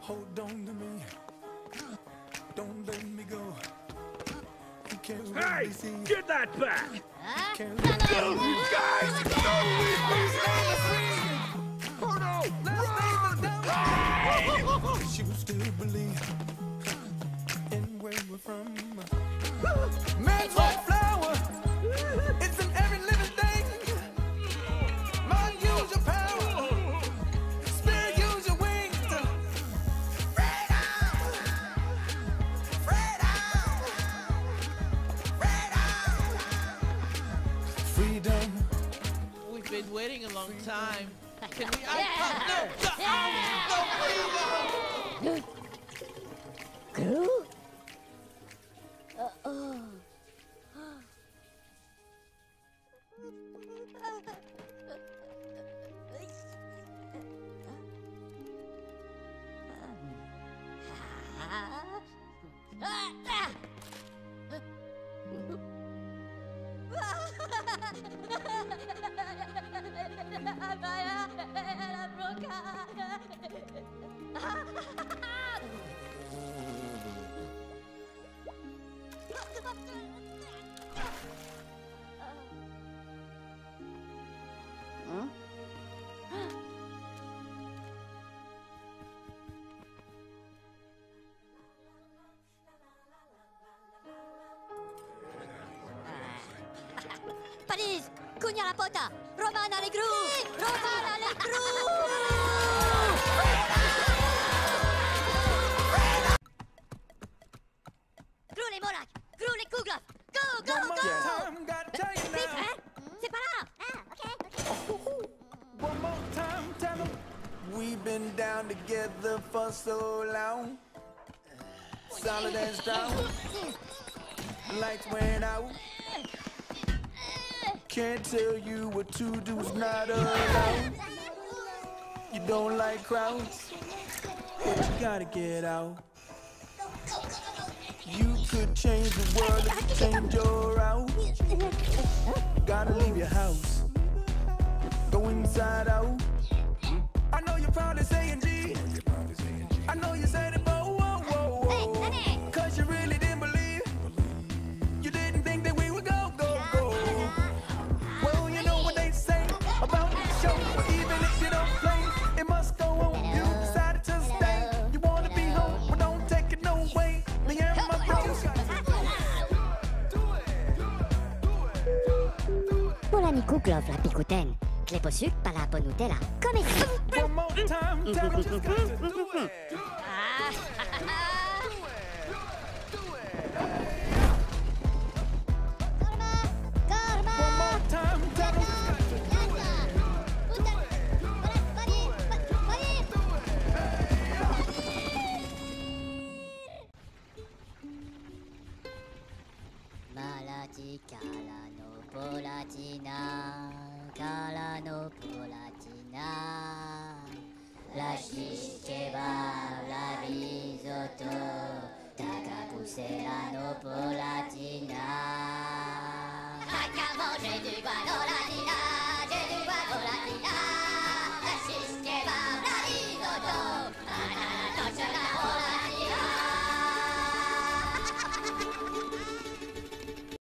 Hold on to me. Don't let me go. You can't Hey! really see. Get that back! Can't Go, you guys! Go! Oh no! Run! you still believe in where we're from. Man's white flower. It's in every living thing. Mind, use your power. Spirit, use your wings. Freedom! Freedom! Freedom! We've been waiting a long time. Can we? No, Gru? Paris, Cugna la pota, Romana le gru, Romana le gru. Gru les Morak, Gru les Kouglaf, go, go, One more go. time, gotta tell you Vite, now. hein? C'est pas là. Ah, ok. One more time, tell them. We've been down together for so long. Solid and strong. Lights went out. Can't tell you what to do's not allowed. You don't like crowds, but you gotta get out. You could change the world if you change your route. Gotta leave your house, go inside out. I know you're probably saying G. I know you said it, but whoa, whoa, whoa. Cause you really didn't believe. You didn't think that we would go, go, go. Well, you know what they say about the show. But even if you don't play, it must go on. You decided to stay. You wanna be home, but don't take it no way. Me and my bros. Polani Kouglov la picoutaine, Cléposuc par la ponutella. Come One more time, tell them just got to do it. One more time, tell them just got to do Malati Calano Polatina, Calano Polatina, la shish kebab, la risotto, Takapusselano Polatina.